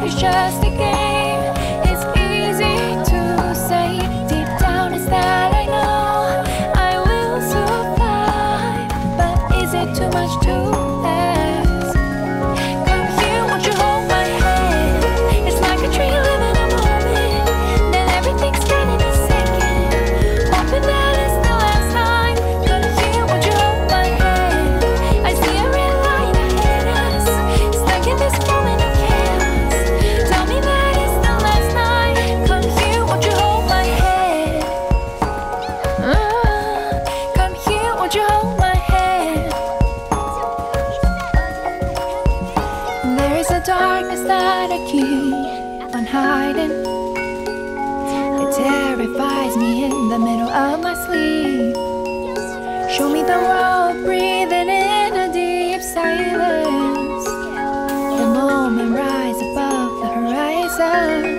is just a game. It's easy to say, deep down is that I know I will survive. But is it too much to ask? Come here, won't you hold my hand? It's like a tree living a moment, then everything's turning a second. Hoping that it's the last time. Come here, won't you hold my hand? I see a red light ahead us, stuck in this moment of chaos. Tell me that it's the last night. Come here, won't you hold my hand? Come here, won't you hold my hand? There is a darkness that I keep on hiding. It terrifies me in the middle of my sleep. Show me the road, breathing in a deep silence. The moment rise above the horizon.